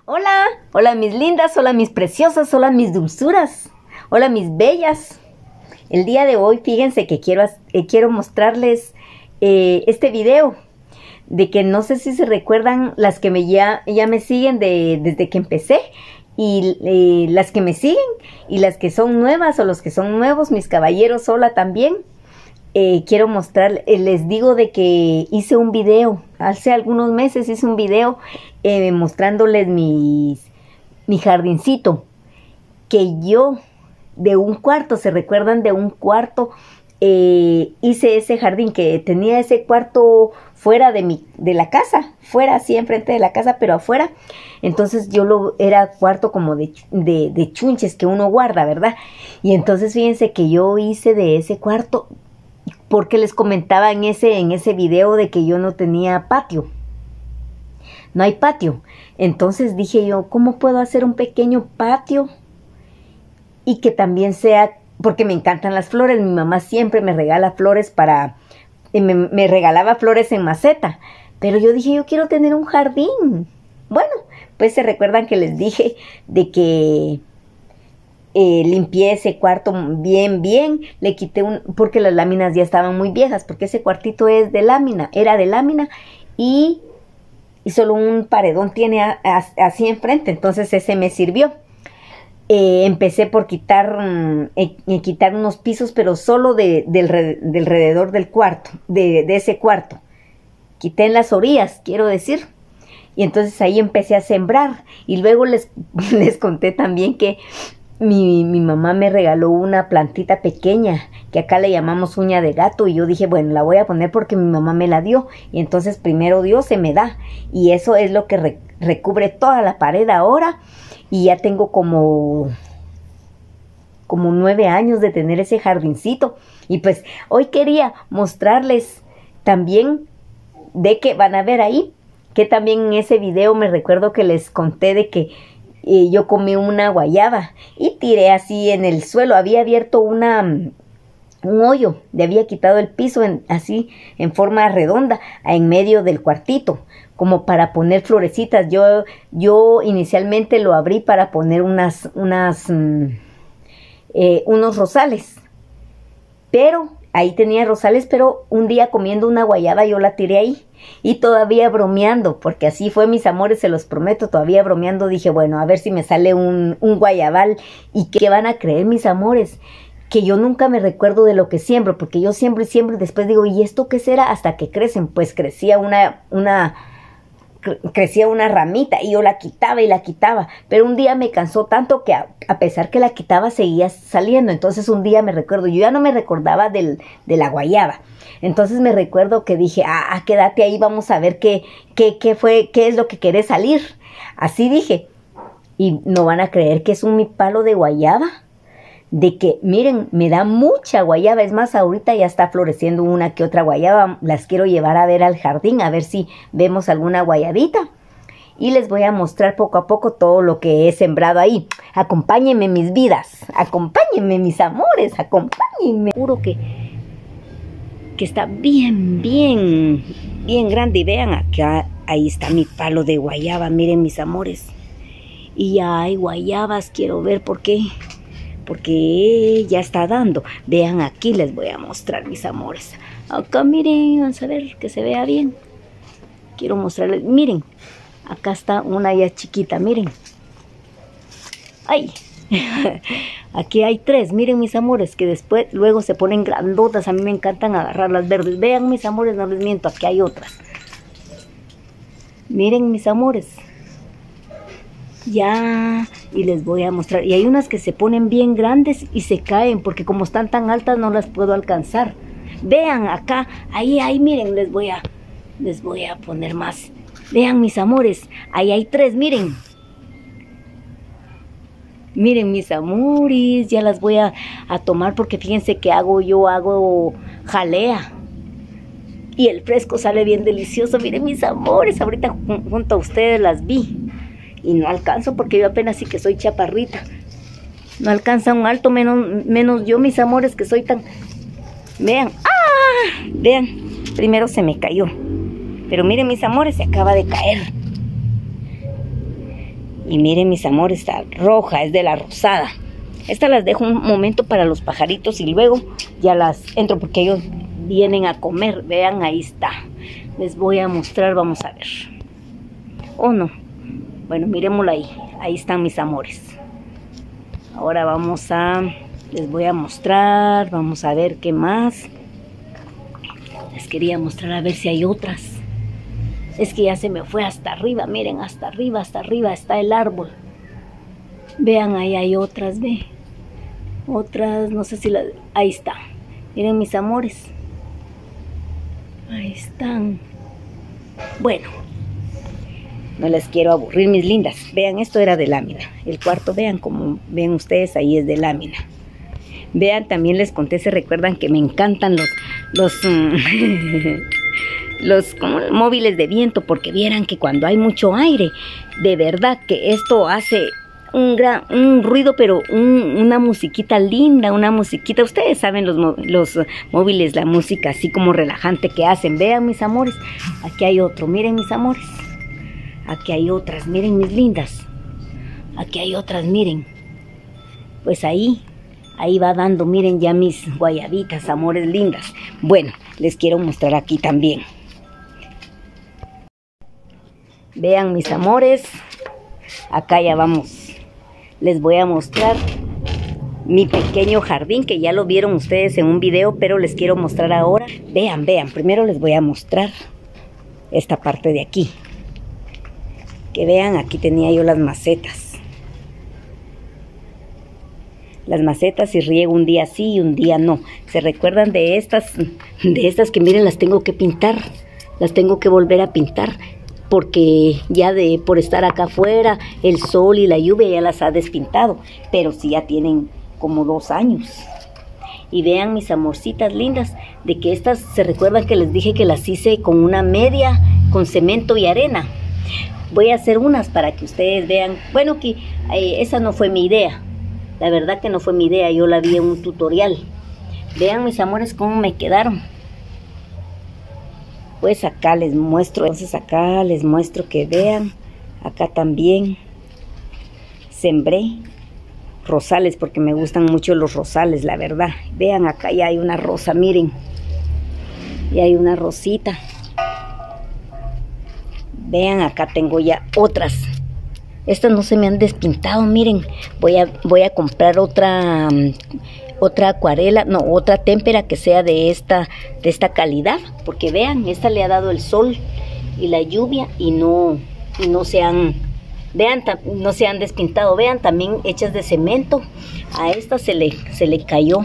Hola, hola mis lindas, hola mis preciosas, hola mis dulzuras, hola mis bellas. El día de hoy, fíjense que quiero mostrarles este video de que no sé si se recuerdan las que ya me siguen desde que empecé y las que me siguen y las que son nuevas o los que son nuevos, mis caballeros, hola también. Quiero mostrar, les digo de que hice un video, hace algunos meses hice un video mostrándoles mi jardincito, que yo de un cuarto, ¿se recuerdan de un cuarto? Hice ese jardín, que tenía ese cuarto fuera de la casa, fuera así enfrente de la casa, pero afuera. Entonces era cuarto como de chunches que uno guarda, ¿verdad? Y entonces fíjense que yo hice de ese cuarto, porque les comentaba en ese video de que yo no tenía patio. No hay patio. Entonces dije yo, ¿cómo puedo hacer un pequeño patio? Y que también sea, porque me encantan las flores. Mi mamá siempre me regala flores me regalaba flores en maceta. Pero yo dije, yo quiero tener un jardín. Bueno, pues se recuerdan que les dije de que limpié ese cuarto bien, le quité porque las láminas ya estaban muy viejas, porque ese cuartito era de lámina y solo un paredón tiene así enfrente, entonces ese me sirvió. Empecé por quitar unos pisos, pero solo del alrededor del cuarto, de ese cuarto. Quité en las orillas, quiero decir. Y entonces ahí empecé a sembrar. Y luego les conté también que mi mamá me regaló una plantita pequeña, que acá le llamamos uña de gato, y yo dije, bueno, la voy a poner porque mi mamá me la dio, y entonces primero Dios se me da, y eso es lo que recubre toda la pared ahora, y ya tengo como 9 años de tener ese jardincito, y pues hoy quería mostrarles también de que van a ver ahí, que también en ese video me recuerdo que les conté de que yo comí una guayaba y tiré así en el suelo. Había abierto un hoyo, le había quitado el piso así en forma redonda en medio del cuartito, como para poner florecitas. Yo inicialmente lo abrí para poner unos rosales, pero ahí tenía rosales, pero un día comiendo una guayaba yo la tiré ahí. Y todavía bromeando, porque así fue, mis amores, se los prometo, todavía bromeando dije, bueno, a ver si me sale un guayabal. ¿Y qué van a creer, mis amores? Que yo nunca me recuerdo de lo que siembro, porque yo siembro y siembro y después digo, ¿y esto qué será? Hasta que crecen. Pues crecía una ramita y yo la quitaba y la quitaba, pero un día me cansó tanto que a pesar que la quitaba seguía saliendo. Entonces un día me recuerdo, yo ya no me recordaba de la guayaba, entonces me recuerdo que dije, quédate ahí, vamos a ver qué es lo que quiere salir. Así dije, y no van a creer que es mi palo de guayaba, de que miren, me da mucha guayaba. Es más, ahorita ya está floreciendo una que otra guayaba. Las quiero llevar a ver al jardín, a ver si vemos alguna guayabita, y les voy a mostrar poco a poco todo lo que he sembrado ahí. Acompáñenme, mis vidas, acompáñenme, mis amores, acompáñenme. Juro que está bien grande. Y vean acá, ahí está mi palo de guayaba, miren, mis amores. Y ya hay guayabas, quiero ver porque ya está dando. Vean aquí, les voy a mostrar, mis amores. Acá miren, vamos a ver que se vea bien. Quiero mostrarles, miren, acá está una ya chiquita, miren. ¡Ay! Aquí hay 3, miren, mis amores, que luego se ponen grandotas. A mí me encantan agarrar las verdes. Vean, mis amores, no les miento, aquí hay otras. Miren, mis amores. Ya, y les voy a mostrar. Y hay unas que se ponen bien grandes y se caen, porque como están tan altas no las puedo alcanzar. Vean acá, ahí miren, les voy a poner más. Vean, mis amores, ahí hay 3, miren. Miren, mis amores, ya las voy a tomar, porque fíjense que hago jalea. Y el fresco sale bien delicioso. Miren, mis amores, ahorita junto a ustedes las vi. Y no alcanzo porque yo apenas sí que soy chaparrita. No alcanza un alto, menos yo, mis amores, que soy tan... Vean, vean, primero se me cayó. Pero miren, mis amores, se acaba de caer. Y miren, mis amores, está roja, es de la rosada. Estas las dejo un momento para los pajaritos y luego ya las entro porque ellos vienen a comer. Vean, ahí está. Les voy a mostrar, vamos a ver. ¿O no? Bueno, miremosla ahí. Ahí están mis amores. Ahora les voy a mostrar, vamos a ver qué más. Les quería mostrar a ver si hay otras. Es que ya se me fue hasta arriba, miren, hasta arriba está el árbol. Vean, ahí hay otras, ve. Otras, no sé si las... Ahí está. Miren, mis amores. Ahí están. Bueno, no les quiero aburrir, mis lindas. Vean, esto era de lámina. El cuarto, vean como ven ustedes, ahí es de lámina. Vean, también les conté, se recuerdan que me encantan los como móviles de viento, porque vieran que cuando hay mucho aire, de verdad que esto hace un ruido, pero una musiquita linda, una musiquita. Ustedes saben los móviles, la música así como relajante que hacen. Vean, mis amores, aquí hay otro, miren, mis amores. Aquí hay otras, miren, mis lindas. Aquí hay otras, miren. Pues ahí va dando, miren ya mis guayabitas, amores lindas. Bueno, les quiero mostrar aquí también. Vean, mis amores, acá ya vamos. Les voy a mostrar mi pequeño jardín, que ya lo vieron ustedes en un video, pero les quiero mostrar ahora. Vean, primero les voy a mostrar esta parte de aquí. Que vean, aquí tenía yo las macetas. Las macetas, y riego un día sí y un día no. ¿Se recuerdan de estas que miren, las tengo que pintar? Las tengo que volver a pintar. Porque ya por estar acá afuera, el sol y la lluvia ya las ha despintado. Pero sí ya tienen como 2 años. Y vean, mis amorcitas lindas, de que estas, ¿se recuerdan que les dije que las hice con una media, con cemento y arena? Voy a hacer unas para que ustedes vean. Bueno, que esa no fue mi idea. La verdad que no fue mi idea, yo la vi en un tutorial. Vean, mis amores, cómo me quedaron. Pues acá les muestro, entonces acá les muestro que vean, acá también sembré rosales porque me gustan mucho los rosales, la verdad. Vean, acá ya hay una rosa, miren, y hay una rosita. Vean, acá tengo ya otras. Estas no se me han despintado, miren. Voy a comprar otra acuarela, no, otra témpera que sea de esta calidad, porque vean, esta le ha dado el sol y la lluvia y no se han, vean, no se han despintado. Vean, también hechas de cemento. A esta se le cayó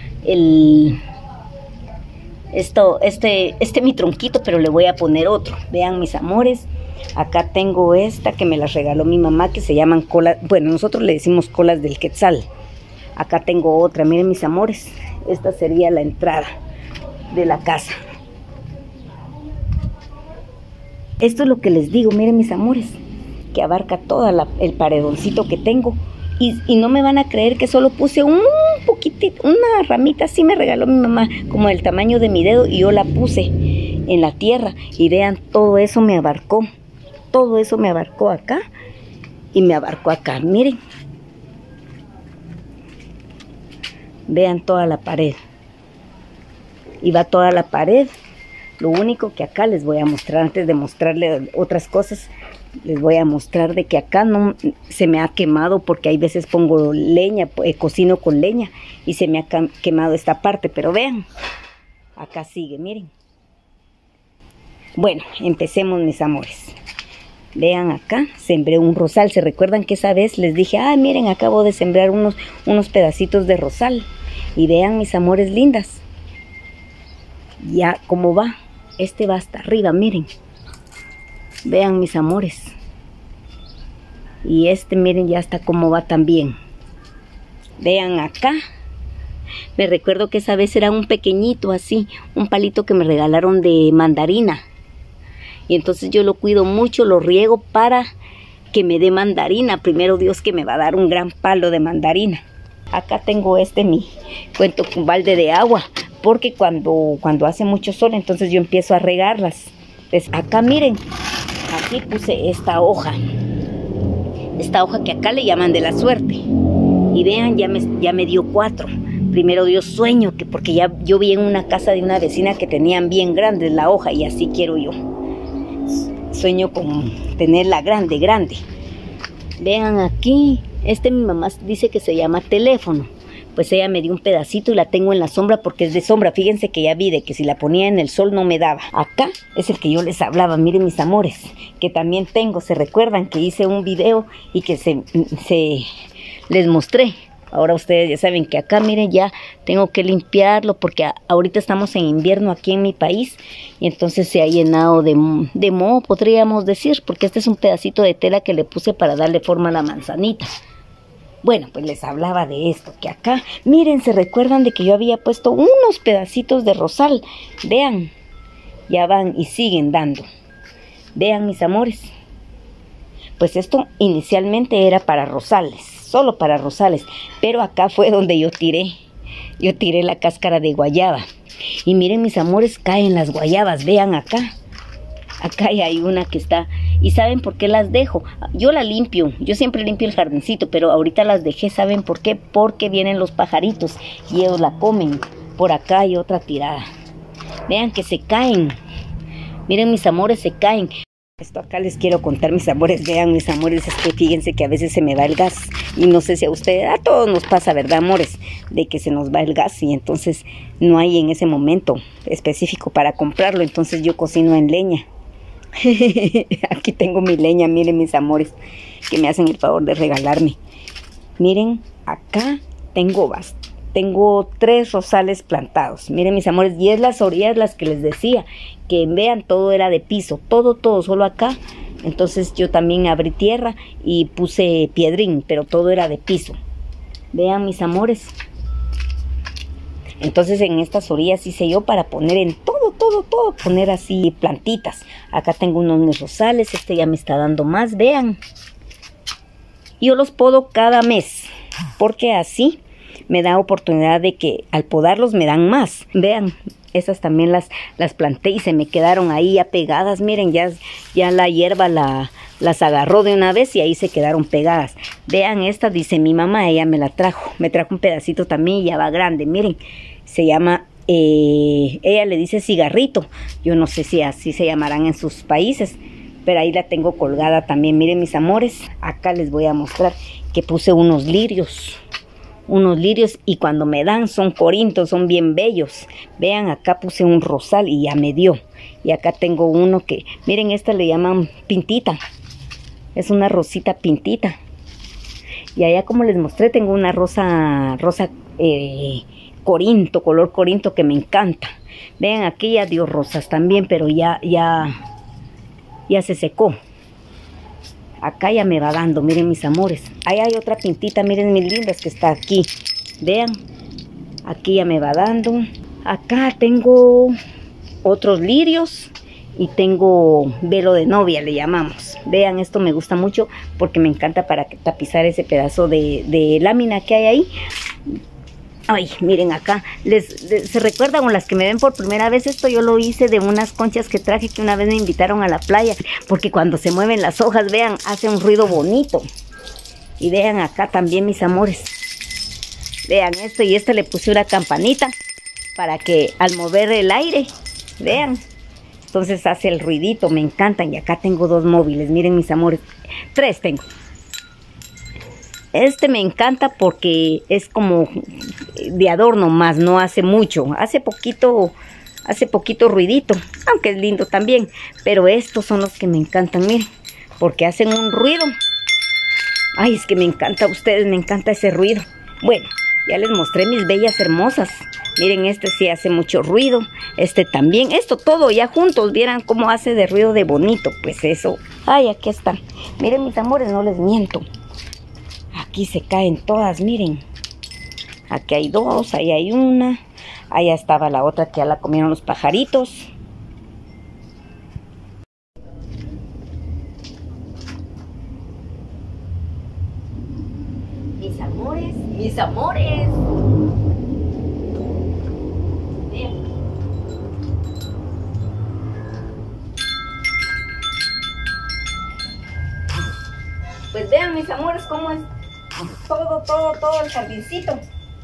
mi tronquito, pero le voy a poner otro. Vean, mis amores, acá tengo esta que me la regaló mi mamá, que se llaman colas, bueno, nosotros le decimos colas del quetzal. Acá tengo otra, miren, mis amores, esta sería la entrada de la casa. Esto es lo que les digo, miren, mis amores, que abarca todo el paredoncito que tengo. Y no me van a creer que solo puse un poquitito, una ramita, así me regaló mi mamá, como del tamaño de mi dedo, y yo la puse en la tierra. Y vean, todo eso me abarcó acá y me abarcó acá, miren. Vean toda la pared. Y va toda la pared. Lo único que acá les voy a mostrar, antes de mostrarles otras cosas, les voy a mostrar de que acá no se me ha quemado, porque hay veces pongo leña, cocino con leña y se me ha quemado esta parte. Pero vean, acá sigue, miren. Bueno, empecemos, mis amores. Vean, acá sembré un rosal. ¿Se recuerdan que esa vez les dije, ah, miren, acabo de sembrar unos pedacitos de rosal? Y vean, mis amores lindas, ya cómo va. Este va hasta arriba, miren. Vean, mis amores. Y este, miren, ya está cómo va también. Vean acá. Me recuerdo que esa vez era un pequeñito así, un palito que me regalaron de mandarina. Y entonces yo lo cuido mucho, lo riego para que me dé mandarina. Primero Dios, que me va a dar un gran palo de mandarina. Acá tengo mi cuento con balde de agua, porque cuando hace mucho sol, entonces yo empiezo a regarlas. Entonces acá miren, aquí puse esta hoja. esta hoja que acá le llaman de la suerte. Y vean, ya me dio 4. Primero dio sueño, porque ya yo vi en una casa de una vecina que tenían bien grande la hoja y así quiero yo. Sueño con tenerla grande, grande. Vean aquí, mi mamá dice que se llama teléfono. Pues ella me dio un pedacito y la tengo en la sombra porque es de sombra. Fíjense que ya vi de que si la ponía en el sol no me daba. Acá es el que yo les hablaba, miren mis amores, que también tengo. Se recuerdan que hice un video y que les mostré. Ahora ustedes ya saben que acá, miren, ya tengo que limpiarlo porque ahorita estamos en invierno aquí en mi país. Y entonces se ha llenado de moho, podríamos decir, porque este es un pedacito de tela que le puse para darle forma a la manzanita. Bueno, pues les hablaba de esto, que acá, miren, se recuerdan de que yo había puesto unos pedacitos de rosal. Vean, ya van y siguen dando. Vean, mis amores. Pues esto inicialmente era para rosales, solo para rosales. Pero acá fue donde yo tiré la cáscara de guayaba. Y miren, mis amores, caen las guayabas, vean acá. Acá hay una que está... ¿Y saben por qué las dejo? Yo la limpio, yo siempre limpio el jardincito, pero ahorita las dejé, ¿saben por qué? Porque vienen los pajaritos y ellos la comen. Por acá hay otra tirada. Vean que se caen. Miren, mis amores, se caen. Esto acá les quiero contar, mis amores. Vean, mis amores, es que fíjense que a veces se me va el gas. Y no sé si a ustedes, a todos nos pasa, ¿verdad, amores? De que se nos va el gas y entonces no hay en ese momento específico para comprarlo. Entonces yo cocino en leña. Aquí tengo mi leña, miren, mis amores, que me hacen el favor de regalarme. Miren, acá tengo 3 rosales plantados. Miren, mis amores, y es las orillas las que les decía, que vean, todo era de piso, todo, solo acá. Entonces yo también abrí tierra y puse piedrín, pero todo era de piso. Vean, mis amores. Entonces en estas orillas hice yo para poner en todo, poner así plantitas. Acá tengo unos rosales, este ya me está dando más, vean. Yo los podo cada mes, porque así me da oportunidad de que al podarlos me dan más. Vean, esas también las planté y se me quedaron ahí ya pegadas. Miren, ya la hierba las agarró de una vez y ahí se quedaron pegadas. Vean, esta dice mi mamá, ella me la trajo. Me trajo un pedacito también y ya va grande. Miren, se llama, ella le dice cigarrito. Yo no sé si así se llamarán en sus países, pero ahí la tengo colgada también. Miren, mis amores, acá les voy a mostrar que puse unos lirios y cuando me dan son corintos, son bien bellos. Vean, acá puse un rosal y ya me dio. Y acá tengo uno que, miren, esta le llaman pintita. Es una rosita pintita. Y allá, como les mostré, tengo una rosa corinto, color corinto, que me encanta. Vean, aquí ya dio rosas también, pero ya se secó. Acá ya me va dando, miren, mis amores. Ahí hay otra pintita, miren, mis lindas, que está aquí. Vean, aquí ya me va dando. Acá tengo otros lirios y tengo velo de novia, le llamamos. Vean, esto me gusta mucho porque me encanta para tapizar ese pedazo de lámina que hay ahí. Ay, miren acá, ¿se recuerdan, o las que me ven por primera vez? Esto yo lo hice de unas conchas que traje, que una vez me invitaron a la playa, porque cuando se mueven las hojas, vean, hace un ruido bonito. Y vean acá también, mis amores. Vean esto, y le puse una campanita para que al mover el aire, vean, entonces hace el ruidito, me encantan. Y acá tengo 2 móviles, miren, mis amores, 3 tengo. Este me encanta porque es como de adorno, más no hace mucho. Hace poquito ruidito, aunque es lindo también. Pero estos son los que me encantan, miren, porque hacen un ruido. Ay, es que me encanta a ustedes, me encanta ese ruido. Bueno, ya les mostré mis bellas hermosas. Miren, este sí hace mucho ruido. Este también. Esto todo ya juntos, vieran cómo hace de ruido de bonito. Pues eso. Ay, aquí están. Miren, mis amores, no les miento. Aquí se caen todas, miren. Aquí hay 2, ahí hay una. Allá estaba la otra que ya la comieron los pajaritos. Mis amores, mis amores. Bien. Pues vean, mis amores, cómo es todo el jardincito.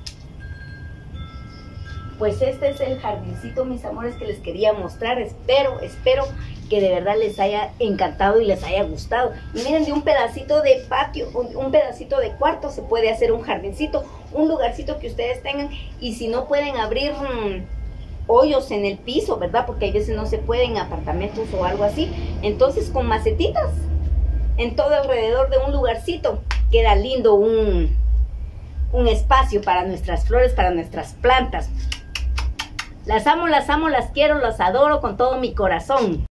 Pues este es el jardincito, mis amores, que les quería mostrar. Espero que de verdad les haya encantado y les haya gustado. Y miren, de un pedacito de patio, un pedacito de cuarto se puede hacer un jardincito, un lugarcito que ustedes tengan. Y si no pueden abrir hoyos en el piso, ¿verdad? Porque a veces no se pueden en apartamentos o algo así. Entonces con macetitas en todo alrededor de un lugarcito queda lindo un espacio para nuestras flores, para nuestras plantas. Las amo, las quiero, las adoro con todo mi corazón.